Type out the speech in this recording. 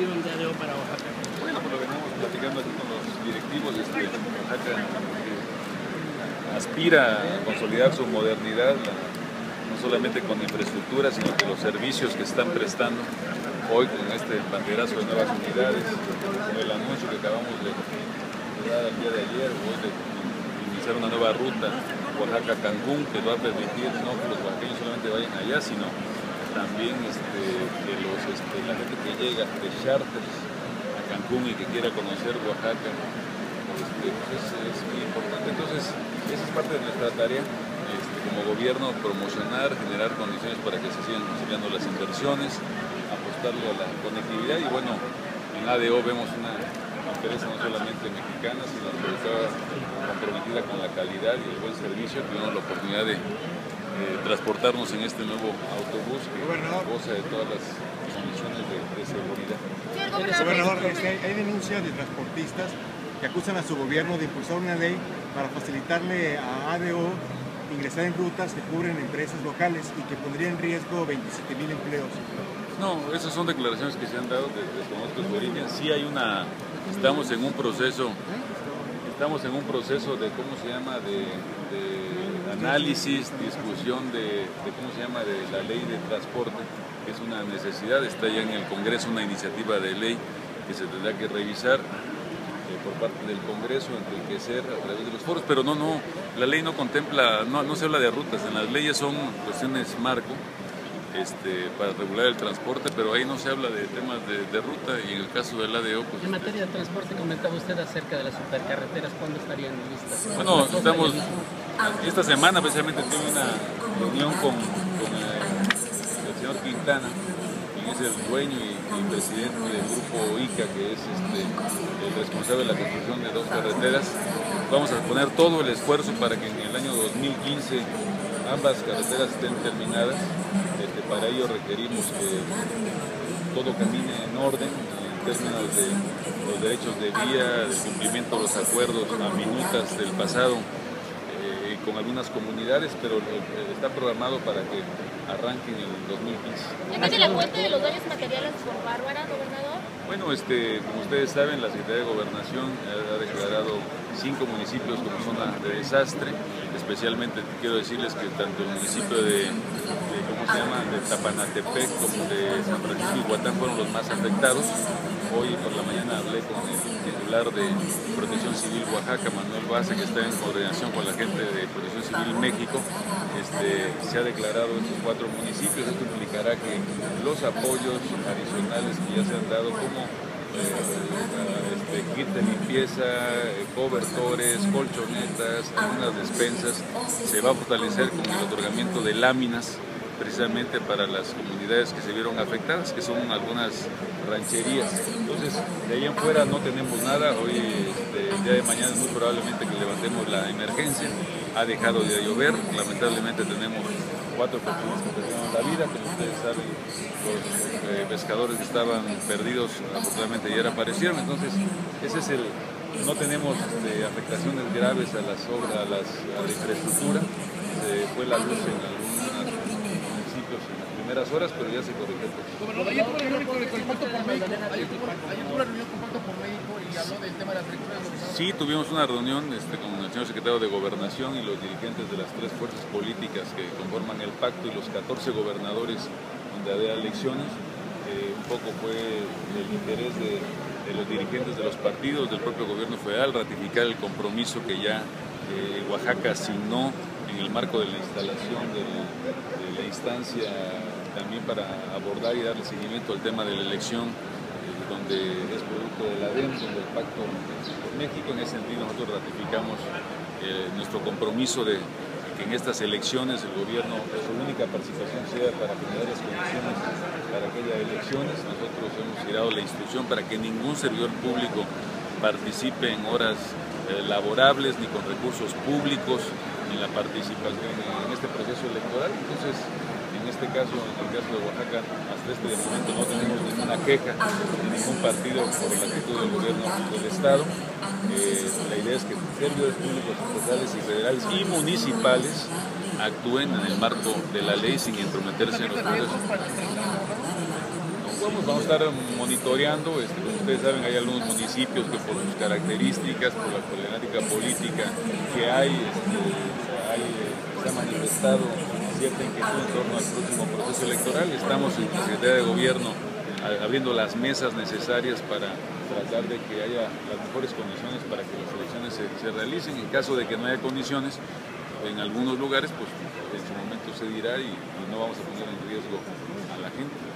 perspectiva de ADO para Oaxaca? Bueno, pues lo venimos platicando aquí con los directivos. Oaxaca aspira a consolidar su modernidad, no solamente con infraestructura, sino que los servicios que están prestando hoy con este banderazo de nuevas unidades, con el anuncio que acabamos de dar el día de ayer, hoy de iniciar una nueva ruta Oaxaca-Cancún, que va a permitir no que los oaxaqueños solamente vayan allá, sino también que la gente que llega de charters a Cancún y que quiera conocer Oaxaca, pues es muy importante. Entonces, esa es parte de nuestra tarea como gobierno, promocionar, generar condiciones para que se sigan conciliando las inversiones, apostarle a la conectividad y bueno, en ADO vemos una empresa no solamente mexicana, sino sobre todo comprometida con la calidad y el buen servicio. Tuvimos la oportunidad de transportarnos en este nuevo autobús que goza de todas las condiciones de seguridad. Gobernador, hay denuncias de transportistas que acusan a su gobierno de impulsar una ley para facilitarle a ADO ingresar en rutas que cubren empresas locales y que pondría en riesgo 27,000 empleos. No, esas son declaraciones que se han dado, desconozco su origen. Sí hay estamos en un proceso de, ¿cómo se llama?, de análisis, discusión de la ley de transporte, que es una necesidad. Está ya en el Congreso una iniciativa de ley que se tendrá que revisar por parte del Congreso, enriquecer a través de los foros, pero la ley no contempla, no se habla de rutas, en las leyes son cuestiones marco para regular el transporte, pero ahí no se habla de temas de ruta y en el caso del ADO... Pues, en materia de transporte comentaba usted acerca de las supercarreteras, ¿cuándo estarían listas? Bueno, esta semana precisamente tuve una reunión con el señor Quintana, es el dueño y presidente del grupo ICA, que es el responsable de la construcción de 2 carreteras. Vamos a poner todo el esfuerzo para que en el año 2015 ambas carreteras estén terminadas. Para ello requerimos que todo camine en orden en términos de los derechos de vía, del cumplimiento de los acuerdos a minutas del pasado con algunas comunidades, pero está programado para que arranquen en el 2015. ¿En qué de la fuente de los daños materiales por Bárbara, gobernador? Bueno, como ustedes saben, la Secretaría de Gobernación ha declarado 5 municipios como zona de desastre. Especialmente quiero decirles que tanto el municipio de Tapanatepec como de San Francisco y Huatán fueron los más afectados. Hoy por la mañana hablé con el titular de Protección Civil Oaxaca, Manuel Baza, que está en coordinación con la gente de Protección Civil México. Se ha declarado estos 4 municipios. Esto implicará que los apoyos adicionales que ya se han dado, como kit de limpieza, cobertores, colchonetas, algunas despensas, se va a fortalecer con el otorgamiento de láminas precisamente para las comunidades que se vieron afectadas, que son algunas rancherías. Entonces, de ahí en fuera no tenemos nada. Hoy, el día de mañana es muy probablemente que levantemos la emergencia. Ha dejado de llover, lamentablemente tenemos 4 personas que perdieron la vida, como ustedes saben, los pescadores que estaban perdidos afortunadamente ayer aparecieron. Entonces, no tenemos afectaciones graves a las obras, a la infraestructura. Se fue la luz en algunos municipios en las primeras horas, pero ya se corrigió. Ayer tuvo una reunión con Pacto por México y habló del tema de las lecturas. Sí, tuvimos una reunión con el señor secretario de Gobernación y los dirigentes de las 3 fuerzas políticas que conforman el pacto y los 14 gobernadores donde había elecciones. Un poco fue el interés de los dirigentes de los partidos, del propio gobierno federal, ratificar el compromiso que ya Oaxaca asignó en el marco de la instalación de la instancia también para abordar y darle seguimiento al tema de la elección, donde es producto de la adhesión del Pacto por México. En ese sentido nosotros ratificamos nuestro compromiso de que en estas elecciones el gobierno, su única participación sea para generar las condiciones para que haya elecciones. Nosotros hemos girado la instrucción para que ningún servidor público participe en horas laborables ni con recursos públicos en la participación en este proceso electoral. Entonces, en este caso, en el caso de Oaxaca, hasta este momento no tenemos ninguna queja de ningún partido por la actitud del gobierno del Estado. La idea es que servidores públicos estatales y federales y municipales actúen en el marco de la ley sin intrometerse en los procesos. somos, vamos a estar monitoreando. Como ustedes saben, hay algunos municipios que por sus características, por la problemática política que hay, se ha manifestado cierta inquietud en torno al próximo proceso electoral. Estamos en la Secretaría de Gobierno abriendo las mesas necesarias para tratar de que haya las mejores condiciones para que las elecciones se realicen. En caso de que no haya condiciones, en algunos lugares, pues en su momento se dirá y no vamos a poner en riesgo a la gente.